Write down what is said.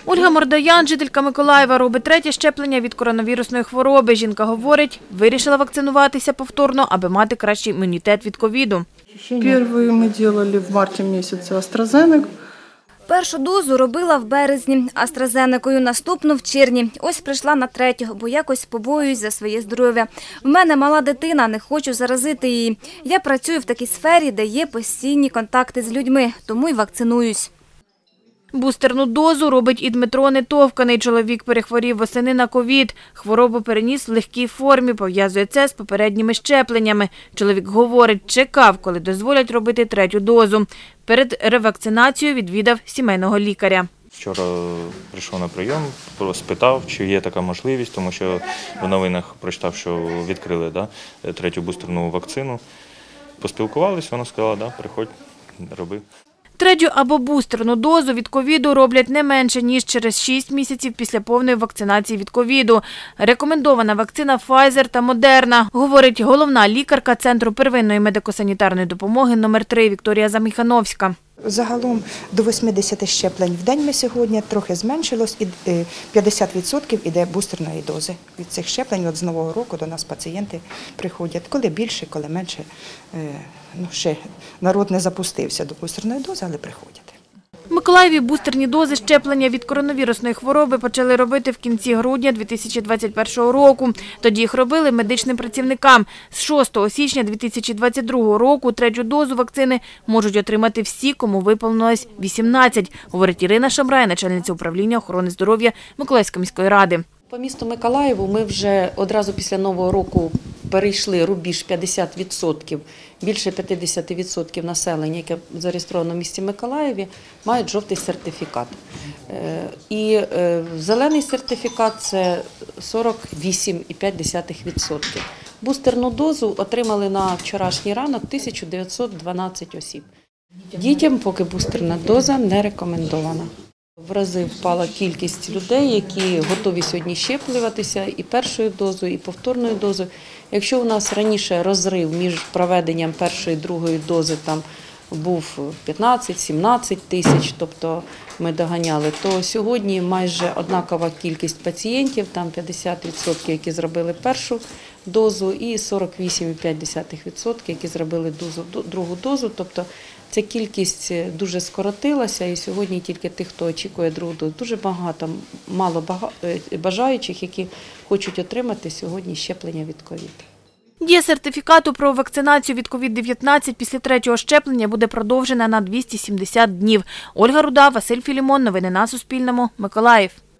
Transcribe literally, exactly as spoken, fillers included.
Ольга Мордоян, жителька Миколаєва, робить третє щеплення від коронавірусної хвороби. Жінка говорить, вирішила вакцинуватися повторно, аби мати кращий імунітет від ковіду. Перший ми робили в марті місяці AstraZeneca. Першу дозу робила в березні AstraZenecою, наступну в червні. Ось прийшла на третю, бо якось побоююсь за своє здоров'я. В мене мала дитина, не хочу заразити її. Я працюю в такій сфері, де є постійні контакти з людьми, тому й вакцинуюсь. Бустерну дозу робить і Дмитро Нетовканий. Чоловік перехворів восени на ковід. Хворобу переніс в легкій формі, пов'язує це з попередніми щепленнями. Чоловік говорить, чекав, коли дозволять робити третю дозу. Перед ревакцинацією відвідав сімейного лікаря. Вчора прийшов на прийом, спитав, чи є така можливість, тому що в новинах прочитав, що відкрили да, третю бустерну вакцину. Поспілкувалися, вона сказала, да, приходь, роби. Третю або бустерну дозу від ковіду роблять не менше, ніж через шість місяців після повної вакцинації від ковіду. Рекомендована вакцина Pfizer та Moderna, говорить головна лікарка Центру первинної медико-санітарної допомоги номер три Вікторія Заміхановська. Загалом до вісімдесят щеплень в день ми сьогодні, трохи зменшилось, і п'ятдесят відсотків іде бустерної дози. Від цих щеплень от з Нового року до нас пацієнти приходять. Коли більше, коли менше. Ну, ще народ не запустився до бустерної дози, але приходять. В Миколаєві бустерні дози щеплення від коронавірусної хвороби почали робити в кінці грудня дві тисячі двадцять першого року. Тоді їх робили медичним працівникам. З шостого січня дві тисячі двадцять другого року третю дозу вакцини можуть отримати всі, кому виповнилось вісімнадцять, говорить Ірина Шамрай, начальниця управління охорони здоров'я Миколаївської міської ради. По місту Миколаєву ми вже одразу після Нового року перейшли рубіж п'ятдесят відсотків. Більше п'ятдесят відсотків населення, яке зареєстровано в місті Миколаєві, мають жовтий сертифікат. І зелений сертифікат – це сорок вісім цілих п'ять десятих відсотка. Бустерну дозу отримали на вчорашній ранок тисяча дев'ятсот дванадцять осіб. Дітям поки бустерна доза не рекомендована. В рази впала кількість людей, які готові сьогодні щеплюватися і першою дозою, і повторною дозою. Якщо у нас раніше розрив між проведенням першої і другої дози там був п'ятнадцять-сімнадцять тисяч, тобто ми доганяли, то сьогодні майже однакова кількість пацієнтів, там п'ятдесят відсотків, які зробили першу дозу, і сорок вісім цілих п'ять десятих відсотка, які зробили дозу, другу дозу. Тобто ця кількість дуже скоротилася, і сьогодні тільки тих, хто очікує другу дозу. Дуже багато, мало бажаючих, які хочуть отримати сьогодні щеплення від ковід. Дія сертифікату про вакцинацію від ковід дев'ятнадцять після третього щеплення буде продовжена на двісті сімдесят днів. Ольга Руда, Василь Філімон. Новини на Суспільному. Миколаїв.